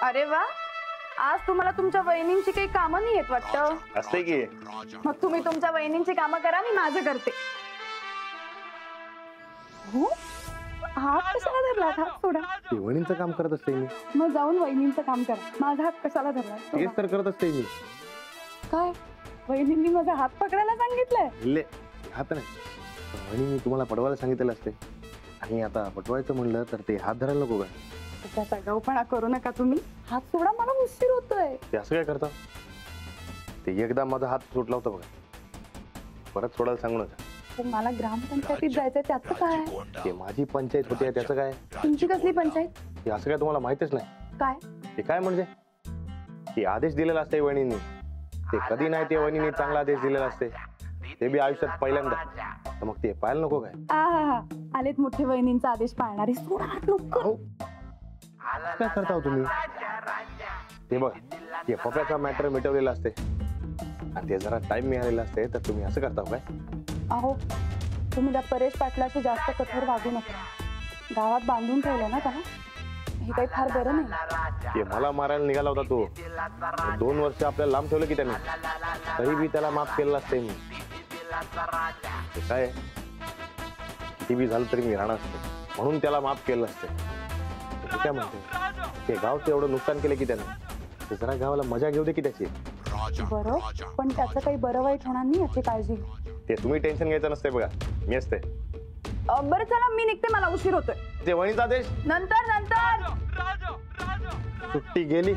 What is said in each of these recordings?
अरे वा, आज तुम्हाला तुमच्या वहिनींची काही कामं नाही येत वाटतं. असते की. मग तुम्ही तुमच्या वहिनींची कामं करा, मी माझं करते. हो, हात कशाला धरला? हात सोडा. वहिनींचं काम करत असते मी. मग जाऊन वहिनींचं काम करा. माझा हात कशाला धरला? तेच तर करत असते मी. काय वहिनींनी माझा हात पकडायला सांगितलंय? हात नाही, वहिनी तुम्हाला पटवायला सांगितलेलं असते. आणि आता पटवायचं म्हणलं तर ते हात धरायला नको का? त्याचा गावपणा करू नका तुम्ही. हात सोडा, मला उशीर होतोय. ते असं काय करता? ते एकदा माझा हात सुटला होता बघा, परत सोडायला सांगू नका. पण मला ग्रामपंचायतीत जायचंय, त्याचं काय? ते माझी पंचायत होती, त्याचं काय? तुमची कसली पंचायत? ते असं काय तुम्हाला माहितच नाही? काय ते काय म्हणजे ते आदेश दिलेला असते वहिनींनी. ते कधी नाही ते वहिनींनी चांगला आदेश दिलेला असते, ते बी आयुष्यात पहिल्यांदा. तर मग ते पाहायला नको काय? आलेत मोठे वहिनींचा आदेश पाळणारे. सोडा हात लवकर. काय करता हो तुम्ही? ते बघ, ते पप्याचा मॅटर मिटवलेला असते आणि ते जरा टाइम मिळालेला असते, तर तुम्ही असं करता काय? अहो, तुम्ही त्या परेश पाटलाची जास्त कठोर वागू नका. गावात बांधून ठेवलं ना त्याला, हे काही फार बरं नाही. ते मला मारायला निघाला होता तो. 2 वर्ष आपल्याला लांब ठेवलं की त्याने, तरी बी त्याला माफ केलेलं असते मी. काय किती बी झालं तरी मी राहणार असते, म्हणून त्याला माफ केलं असते. काय म्हणते, ते गावचं एवढं नुकसान केलं की त्याने, जरा गावाला मजा घेऊ दे की त्याची. बरं, पण त्याचं काही बरं वाईट होणार नाही याची काळजी. ते तुम्ही टेन्शन घ्यायचं नसते बघा, मी असते. बरं चला, मी निघते, मला उशीर होतोय. ते वहिनीचा आदेश नंतर नंतर. सुट्टी गेली.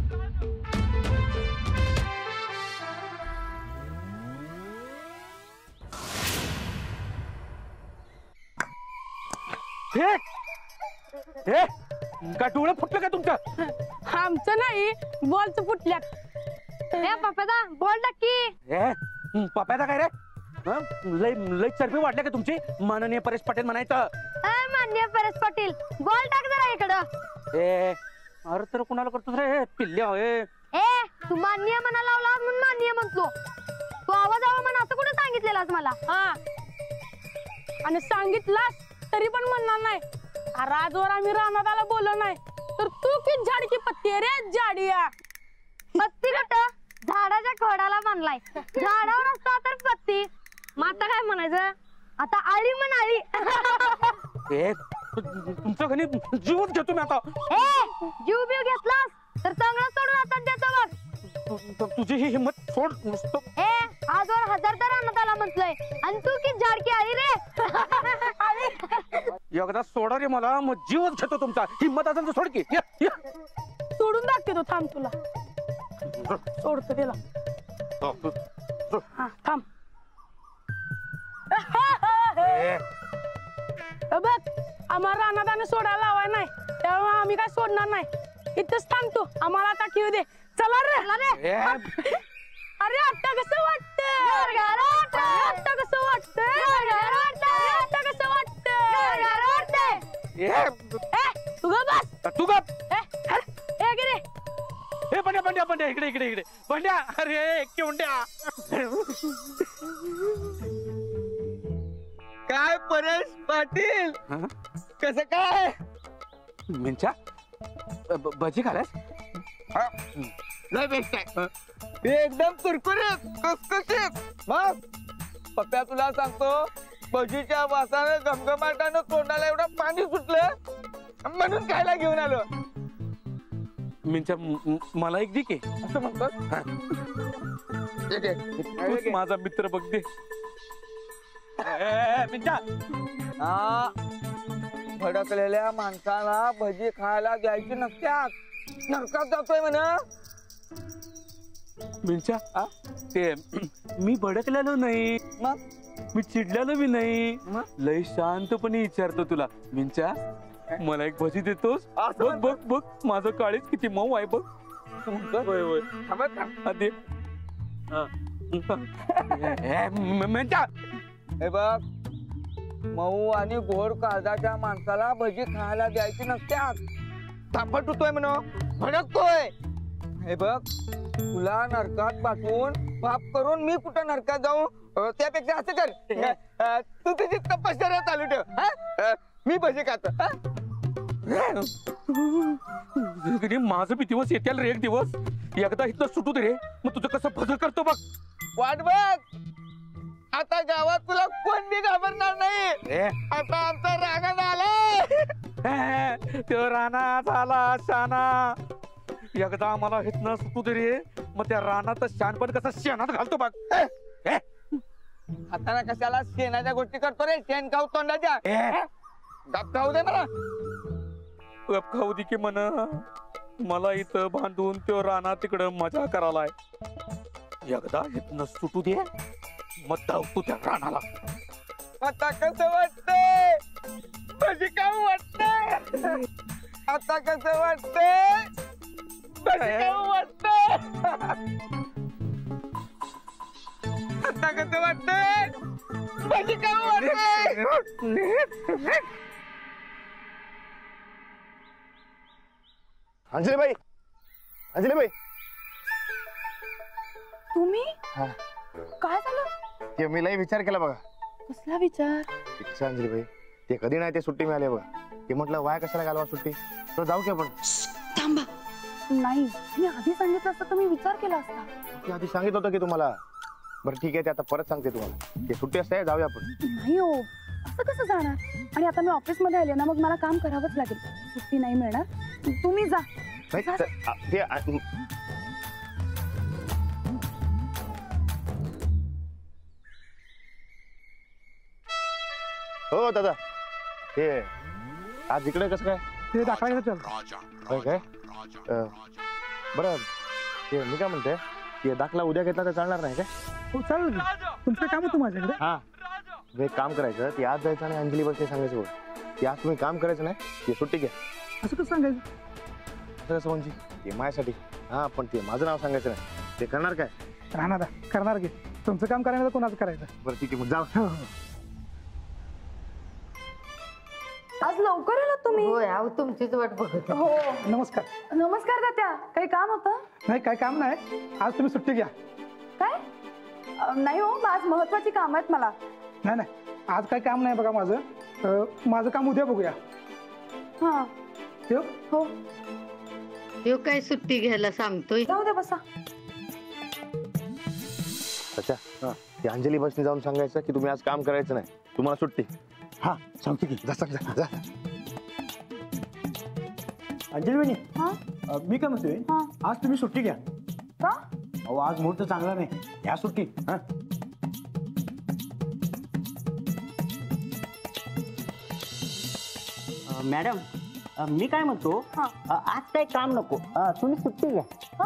का डोळं फुटलं का तुमचं? आमचं नाही, बॉलचं फुटल्यात. पप्पादा बॉल टाकी. पप्याचा काय रे? लय लय चरबी वाढल्या का तुमची? माननीय परेश पाटील म्हणायचं. मान्य परेश पाटील, बॉल टाक जरा इकडं. अरे तर कुणाला करतोस रे पिल्ल्या? तू मान्य म्हणा लावला म्हणून मान्य म्हणतो. तू आवाज म्हणा असं कुठे सांगितलेलास मला? आणि सांगितलास तरी पण म्हणणार नाही. राजवर आम्ही रानाला बोललो नाही तर तू की झाडकी पत्ती रे जाडिया. पत्ती कुठं? झाडाच्या खोडाला बांधलाय. झाडावर असता तर पत्ती. मग आता काय म्हणायचं? आता आळी म्हण आळी. तुमचं घरी जीवच घेतो मी आता. जीव बिव घेतलास तर चांगला सोडून आता देतो बघ. तुझी ही हिंमत सोड. आजवर 1000 तर आणत आला म्हटलंय आणि तू की झाडकी आळी रे. एकदा सोडा रे मला, मग जीवच घेतो तुमचा. हिंमत असेल तर सोड की. सोडून दाखवतो, थांब तुला सोडतो तिला. थांब. बघ, आम्हाला रानादाने सोडायला लावाय नाही, तेव्हा आम्ही काय सोडणार नाही. इथंच थांबतो, आम्हाला आता खेळू दे. चला रे. अरे आता कसं वाटतं? आता कसं वाटतं? आता कसं वाटतं? तू बस. तू गप. गिरे पंड्या इकडे पंड्या. अरे केवंड्या. काय परेश पाटील, कसं काय? मिंचा भजी खाल्यास? लय बेस्ट आहे, एकदम कुरकुरीत कुसकुशीत. मग पप्प्या तुला सांगतो, भजीच्या वासाने घमघमाटानं तोंडाला एवढं पाणी सुटलं म्हणून खायला घेऊन आलो. मिंचा मला एक दे की. असं म्हणतोस? तूच माझा मित्र बघ दे. मिंचा, भडकलेल्या माणसाला भजी खायला द्यायची नसत्यात, नरकात जातोय म्हणा. मिंचा, ते मी भडकलेलो नाही, मग मी चिडलेलो बी नाही. लय शांतपणे विचारतो तुला. मिंचा, मला एक भजी देतोस? बघ बघ बघ, माझं काळीच किती मऊ आहे बघ. मिंचा, हे बघ, मऊ आणि गोड काळजाच्या माणसाला भजी खायला द्यायची नसत्यात. तापट होतोय म्हणा, भडकतोय. हे बघ, तुला नरकात पाठवून पाप करून मी कुठं नरकात जाऊ? त्यापेक्षा असं कर, तू तुझी तपश्चर्या चालू ठेव, मी भजी खातो. माझं बी दिवस येतील रे एक दिवस. एकदा इथं सुटू दे रे, मग तुझं कसं भजन करतो बघ. वाट बघ, आता गावात तुला कोण बी घाबरणार नाही. आता आमचा रागा आलाय. तो राणा झाला शाना. एकदा मला इथनं सुटू दे रे, मग त्या रानात शानपण कसं शेणात घालतो बघ. आता ना कशाला शेणाच्या गोष्टी करतो रे, शेण खाऊ तोंडाच्या. गप खाऊ दे मला. गप खाऊ दे की म्हण. मला इथं बांधून तो राणा तिकडं मजा करायलाय. एकदा इथनं सुटू दे, मग धावतो त्या रानाला. आता कसं वाटतंय? कशी काम वाटतंय? आता कसं वाटतंय? कशी काम वाटतंय? आता कसं वाटतंय? कशी काम वाटतंय? अंजलीबाई, अंजलीबाई, तुम्ही हा. काय झालं? ते मी लय विचार केला बघा. कसला विचार? इच्छा अंजलीबाई, ते कधी नाही ते सुट्टी मिळाली बघा. ते म्हटलं वाया कशाला घालवा सुट्टी, तर जाऊ की आपण. थांबा. नाही, मी आधी सांगितलं असतं तर मी विचार केला असता. ते आधी सांगितलं होतं की तुम्हाला. बरं ठीक आहे, ते आता परत सांगते तुम्हाला. ते सुट्टी असते, जाऊया आपण. नाही हो, असं कसं जाणार? आणि आता मी ऑफिस मध्ये आले ना, मग मला काम करावंच लागेल. सुट्टी नाही मिळणार. तुम्ही जा. नाही, जा. ते हो दादा, ते आज इकडे कसं काय? ते दाखवायला चल. होय काय? बरं, ते मी काय म्हणते, ते दाखला उद्या घेतला तर चालणार नाही काय? हो चालेल की. तुमचं काम होतं माझ्याकडे. हा, एक काम करायचं, ते आज जायचं आणि अंजली बस सांगायचं बघ. ते आज तुम्ही काम करायचं नाही, ते सुट्टी घ्या. असं कसं सांगायचं? असं कसं म्हणजे? ते माझ्यासाठी. हा, पण ते माझं नाव सांगायचं नाही. ते करणार काय? राहणार करणार की. तुमचं काम करायला कोणाचं करायचं? बरं ठीक आहे, मग जाऊ. हो, हो. आज लवकर आलात तुम्ही? होय, अहो तुमचीच वाट बघत हो. नमस्कार. नमस्कार तात्या. काही काम होतं? नाही काय काम नाही, आज तुम्ही सुट्टी घ्या. काय? नाही हो, आज महत्वाची काम आहेत मला. नाही नाही, आज काय काम नाही बघा माझं. माझं काम उद्या बघूया. हा. ठेव. हो, ह्यो काय सुट्टी घ्यायला सांगतोय? जाऊ दे, बसा. अच्छा, ते अंजली बसने जाऊन सांगायचं की तुम्ही आज काम करायचं नाही, तुम्हाला सुट्टी. हा सांगतो की. जा सांग, जा. अंजली वहिनी, हा? मी काय म्हणतोय, हा. आज तुम्ही सुट्टी घ्या. का? अहो आज मुहूर्त चांगला नाही, घ्या सुट्टी. हा. मॅडम, मी काय म्हणतो, हा. आज काही काम नको, तुम्ही सुट्टी घ्या. हा?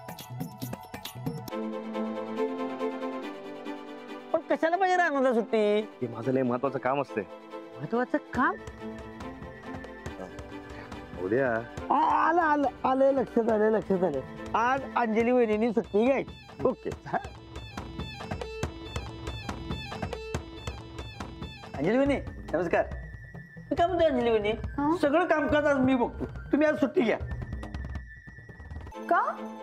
पण कशाला पाहिजे राहणार सुट्टी? ते माझं लय महत्वाचं काम असते महत्वाचं काम. उद्या. आलं आलं आलं, लक्षात आलं लक्षात आलं. आज अंजली वहिनी सुट्टी घ्यायची. ओके. अंजली वहिनी नमस्कार. मी काय म्हणतो अंजली वहिनी, हा? सगळं कामकाज आज मी बघतो, तुम्ही आज सुट्टी घ्या. का?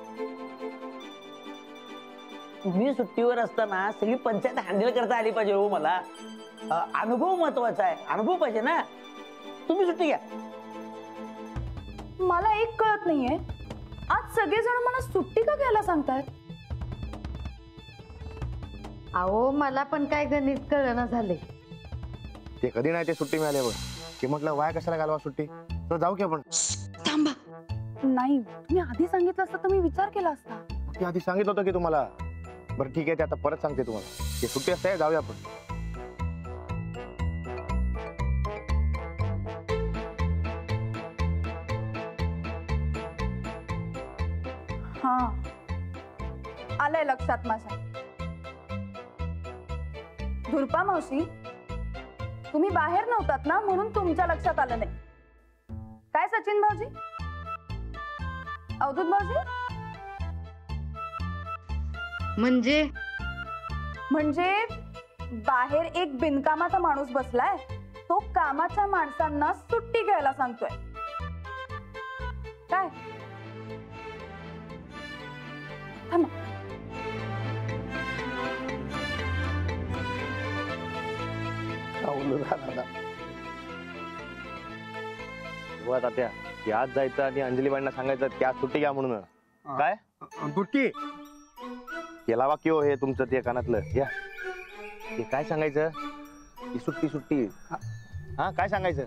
तुम्ही सुट्टीवर असताना सगळी पंचायत हँडल करता आली पाहिजे हो मला. अनुभव महत्वाचा आहे, अनुभव पाहिजे ना. तुम्ही सुट्टी घ्या. मला एक कळत नाहीये, आज सगळेजण मला सुट्टी का घ्यायला सांगतायत? अहो मला पण काय गणित कळना झाले. ते कधी नाही ते सुट्टी मिळाली बघ. की म्हटलं वाया कशाला घालवा सुट्टी, तर जाऊ की आपण. थांबा. नाही, तुम्ही आधी सांगितलं असतं तर मी विचार केला असता. ते आधी सांगितलं होतं की तुम्हाला. बरं ठीक आहे, ते आता परत सांगते तुम्हाला. ते सुट्टी असते, जाऊया आपण. हा, आलंय लक्षात माझ्या. धुरपा मावशी, तुम्ही बाहेर नव्हतात ना, म्हणून तुमच्या लक्षात आलं नाही. काय सचिन भाऊजी, अवधूत भाऊजी? म्हणजे बाहेर एक बिनकामाचा माणूस बसलाय, तो कामाच्या माणसांना सुट्टी घ्यायला सांगतोय. काय? थांबा. तेव्हा तात्या की आज जायचं आणि अंजलीबाईंना सांगायचं की आज सुट्टी घ्या म्हणून. काय बुट्टी केला वाक्य हो हे तुमचं ते कानातलं या ते काय सांगायचं की सुट्टी सुट्टी हा काय सांगायचं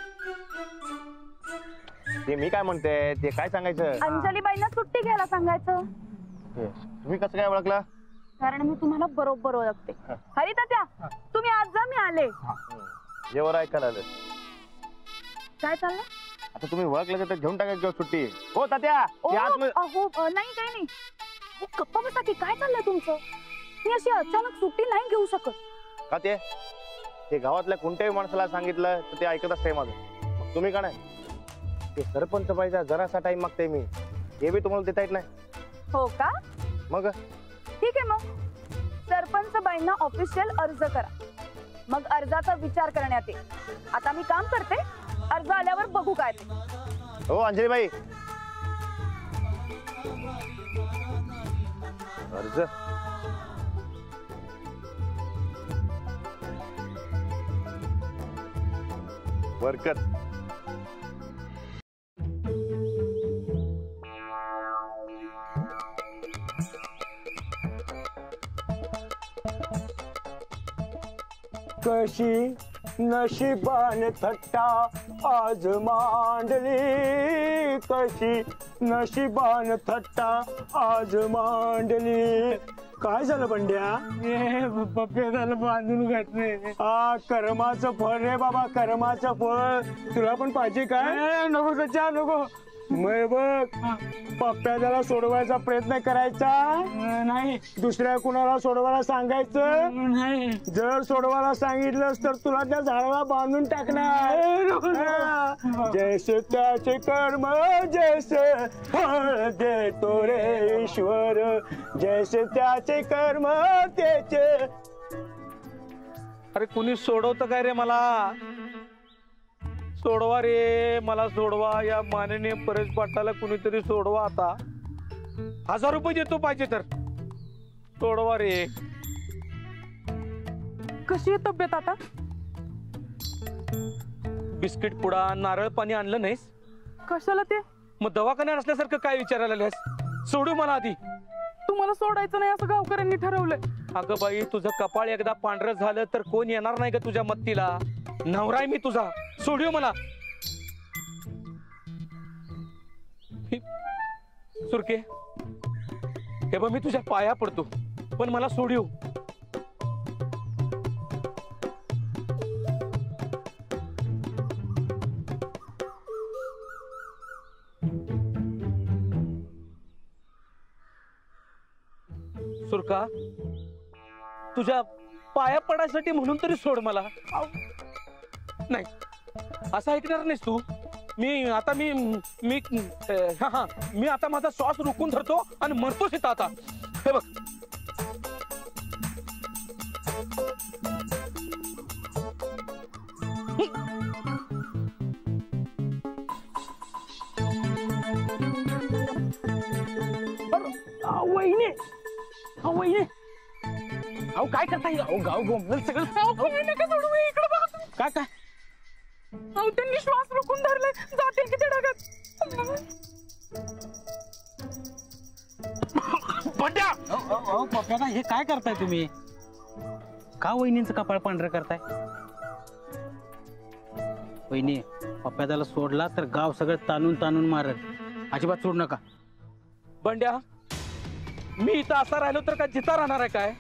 ते मी काय म्हणते ते काय सांगायचं अंजलीबाईंना सुट्टी घ्यायला सांगायचं. तुम्ही कसं काय ओळखलं कारण मी तुम्हाला बरोबर ओळखते. हरी तात्या तुम्ही आज जा, मी आले. जेवर ऐकायला आलं काय चाललं? आता तुम्ही ओळखलं तर घेऊन टाका किंवा सुट्टी. हो तात्या ते आतमध्ये- अहो नाही काही नाही. हो, गप्पा बसा की काय चाललंय तुमचं? मी अशी अचानक सुट्टी नाही घेऊ शकत. का ते गावातल्या कोणत्याही माणसाला सांगितलं तर ते ऐकत असते माझं. मग तुम्ही का नाही ते सरपंच पाहिजे जरासा टाइम मागते मी हे बी तुम्हाला देता येत नाही. हो का? मग ठीक आहे, मग सरपंच बाईंना ऑफिशियल अर्ज करा. मग अर्जाचा विचार करण्यात येईल. आता मी काम करते, अर्ज आल्यावर बघू काय ते. हो अंजलीबाई अर्ज बरकत कशी नशिबान थट्टा आज मांडली, कशी नशिबान थट्टा आज मांडली. काय झालं बंड्या? पप्प्याला बांधून घातले. हा कर्माचं फळ रे बाबा, कर्माचं फळ. तुला पण पाहिजे काय? नको सच्चा नको. मग बघ पप्प्याला सोडवायचा प्रयत्न करायचा नाही, दुसऱ्या कुणाला सोडवायला सांगायचं नाही. जर सोडवायला सांगितलंस तर तुला त्या झाडाला बांधून टाकणार. जैसे त्याचे कर्म जैसे फळ देतो रे ईश्वर, जैसे त्याचे कर्म त्याचे. अरे कुणी सोडवतं काय रे मला? सोडवा रे मला, सोडवा. या माननीय परेश पाटलाला कुणीतरी सोडवा. आता 1000 रुपये देतो पाहिजे तर. सोडवा रे. कशी आहे तब्येत आता? बिस्किट पुडा नारळ पाणी आणलं नाहीस? कशाला ते? मग दवाखान्यात असल्यासारखं काय विचारायला लागल्यास? सोडू मला आधी. तुम्हाला सोडायचं नाही असं गावकऱ्यांनी ठरवलंय. अगं बाई तुझं कपाळ एकदा पांढरं झालं तर कोण येणार नाही का तुझ्या मत्तीला? नवराय मी तुझा, सोडू मला. सुरके हे बघ मी तुझ्या पाया पडतो पण मला सोडू. सुरका तुझ्या पाया पडायसाठी म्हणून तरी सोड मला. नाही असं ऐकणार नाहीस तू. मी आता मी आता माझा श्वास रोखून धरतो आणि मरतोच इथं आता. हे बघ वहिनी, वहिनी अहो काय करताय? अहो गाव गोंधळ सगळं. नका सोडू. इकडे बघा तुम्ही. काय काय अहो त्यांनी श्वास रोखून धरले, जातील किती ढगात. पप्प्याला हे काय करताय तुम्ही? का वहिनींचं कपाळ पांढरं करताय? वहिनी पप्प्याला सोडला तर गाव सगळं ताणून ताणून मारत. अजिबात सोडू नका. बंड्या मी इथं असा राहिलो तर काय जिता राहणार आहे काय?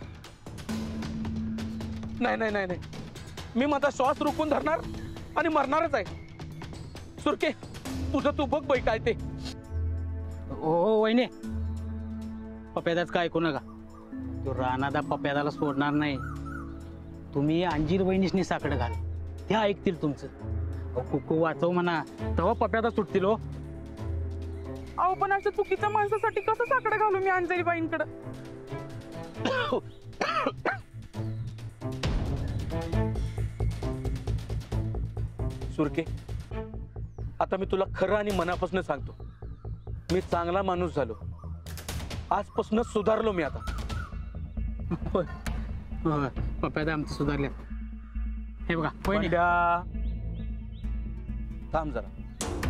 नाही नाही नाही नाही, मी माझा श्वास रोखून धरणार आणि मरणारच आहे. सुरके तुझं तू बघ बाई काय ते. हो वहिनी पप्प्यादाच काय ऐकू नका. तो राणादा पप्प्यादाला सोडणार नाही. तुम्ही अंजीर वहिनीसनी साकडं घाल, त्या ऐकतील तुमचं. कुकू वाचव म्हणा तेव्हा पप्प्यादा सुटतील. हो अहो पण अशा चुकीच्या माणसासाठी कसं साकडं घालू मी अंजलीबाईंकडे? सुरके आता मी तुला खरं आणि मनापासून सांगतो, मी चांगला माणूस झालो. आजपासूनच सुधारलो मी आता. पप्प्यादा आमचं सुधारल्या. हे बघा वहिनी बंड्या थांब जरा.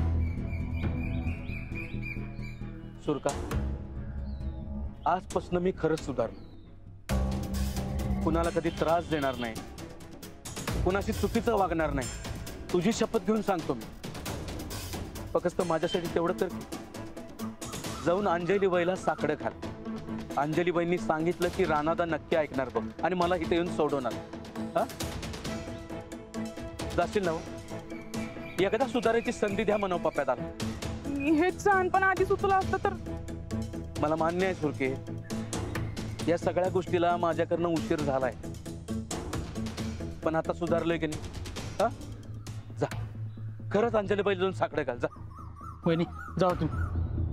सुरका, आजपासून मी खरंच सुधारलो. कुणाला कधी त्रास देणार नाही, कुणाशी चुकीचं वागणार नाही. तुझी शपथ घेऊन सांगतो मी. फक्त माझ्यासाठी तेवढं तर जाऊन अंजलीबाईला साकडं घाल. अंजलीबाईंनी सांगितलं की राणादा नक्की ऐकणार बघ आणि मला इथे येऊन सोडवणार. हा, जाशील ना? एकदा सुधारायची संधी द्या म्हणावं पप्प्याला. हेच पण आधी सुचलं असतं तर. मला मान्य आहे सुरके, या सगळ्या गोष्टीला माझ्याकडनं उशीर झालाय, पण आता सुधारलोय की नाही? हा, जा खरंच अंजलीबाईला जाऊन साकडं घाल. जा वहिनी जाऊ तुम्ही.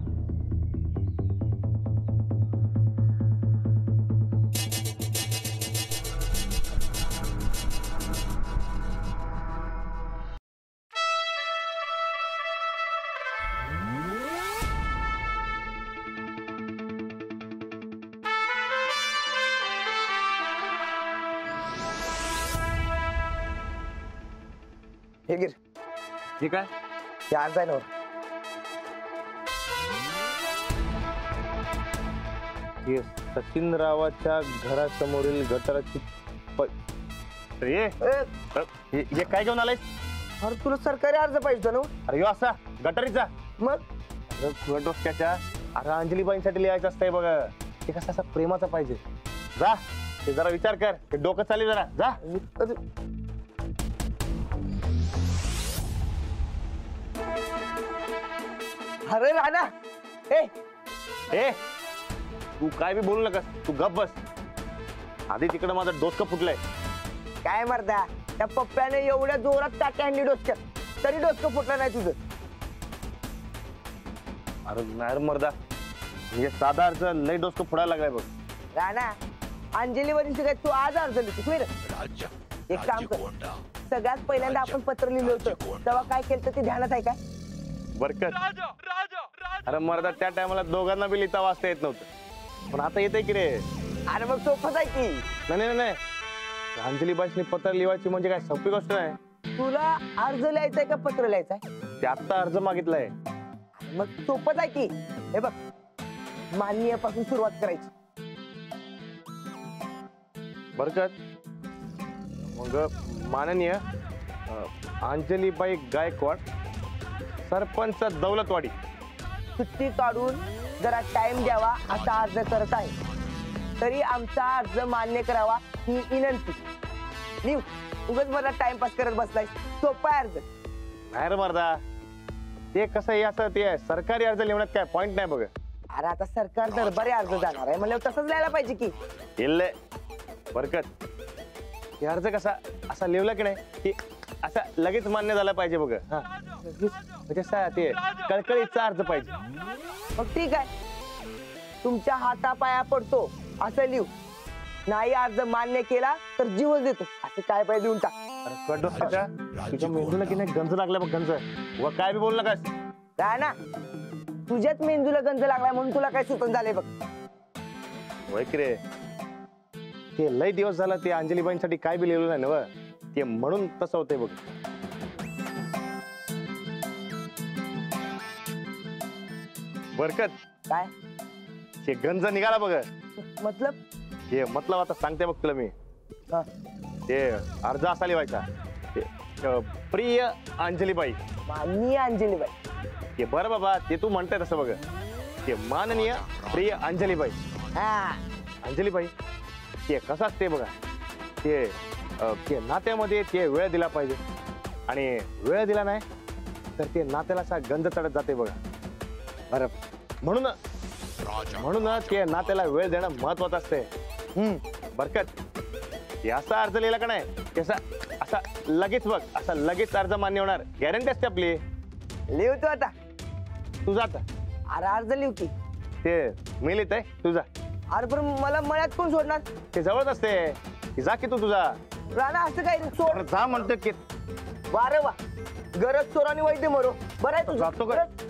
हे गिर, ठीक आहे. हे अर्ज आहे ना. हे सचिन रावाच्या घरासमोरील गटाराची हे काय घेऊन आलाय? अरे तुला सरकारी अर्ज पाहिजे ना. अरे ह्यो असा गटारीचा. मग अरे तुला डोक्याच्या. अरे अंजलीबाईंसाठी लिहायचं असतंय बघ. ते कसं असा प्रेमाचा पाहिजे. जा ते जरा विचार कर. ते डोकं चालेल जरा. जा. अरे राणा, ए तू काय बी बोलू नका. तू गप बस. आधी तिकडे माझं डोसकं फुटलंय. काय मर्दा, त्या पप्प्याने एवढ्या जोरात टाक्या आणली डोसक्यात, तरी डोसकं फुटलं नाही तुझं. अरे नाही मर्दा, म्हणजे साधा अर्ज लय डोसकं फुटायला लागलाय बघ. राणा, अंजलीवरील सगळ्यात तू आज अर्ज लिहितोस होय रे? एक काम कर, सगळ्यात पहिल्यांदा आपण पत्र लिहिलं होतं तेव्हा काय केलं ते ध्यानात आहे काय? बरकत. अरे मर्दा, त्या टायमाला दोघांना बी लिहिता वाचता येत नव्हतं, पण आता येतंय की रे. अरे मग सोपंच आहे की. नाही अंजलीबाईंनी पत्र लिहायची म्हणजे काय सोपी गोष्ट नाही. तुला अर्ज लिहायचंय का पत्र लिहायचंय? ते आत्ता अर्ज मागितलाय. मग सोपंच आहे की. हे बघ, माननीय पासून सुरुवात करायची. बरकत, मग माननीय अंजलीबाई गायकवाड, सरपंच दौलतवाडी, सुट्टी काढून जरा टाइम द्यावा असा अर्ज करत आहे. तरी आमचा अर्ज मान्य करावा ही विनंती. लिहू, उगाच मला टाइमपास करत बसलाय. सोपा आहे अर्ज. नाही रे मर्दा, ते कसं आहे असं ते सरकारी अर्ज लिहिण्यात काय पॉइंट नाही बघ. अरे आता सरकार दरबारी अर्ज जाणार आहे म्हणजे तसंच लिहायला पाहिजे की. इल्ले बरकत, हे अर्ज कसा असा लिहिला की नाही की असा लगेच मान्य झाला पाहिजे बघ. हा, म्हणजे ते कळकळीचा अर्ज पाहिजे. मग ठीक आहे, तुमच्या हातापाया पडतो असं लिहू. नाही अर्ज मान्य केला तर जीवच देतो असं काय पाहिजे लिहून टाक. तुझ्या मेंदूला की नाही गंज लागला बघ, गंज. व काय बी बोलू नकास. काय ना, तुझ्याच मेंदूला गंज लागलाय म्हणून तुला काय सुचन झालंय बघ. होय की रे, ते लय दिवस झाला ते अंजलीबाईंसाठी काय बी लिहिलं नाही ना, ते म्हणून तसं होतंय बघ. बरकत, काय ते गंज निघाला बघ. मतलब? हे मतलब आता सांगते बघ तुला मी. हा. ते अर्ज असा लिहायचा, प्रिय अंजलीबाई. माननीय अंजलीबाई. ते बरं बाबा, ते तू म्हणताय तसं बघ. ते माननीय प्रिय अंजलीबाई. हा, अंजलीबाई ते कसं असते बघा, ते नात्यामध्ये ते वेळ दिला पाहिजे, आणि वेळ दिला नाही तर ते नात्याला असा गंज चढत जाते बघा. बरं, म्हणून ते नात्याला वेळ देणं महत्वाचं असते. बरकत, हे असा अर्ज लिहिला का नाही असा लगेच बघ, असा लगेच अर्ज मान्य होणार, गॅरंटी असते आपली. लिहतो आता. तुझा आता अरे अर्ज लिहू की. ते मी लिहित आहे तुझा. अरे पण मला मळ्यात कोण सोडणार? ते जवळच असते. जा की तू तुझा. राणा असं काय सोड. जा म्हणतो की. वा रे वा, गरज चोराने वैद्य मरो. बरं आहे तू जातो का?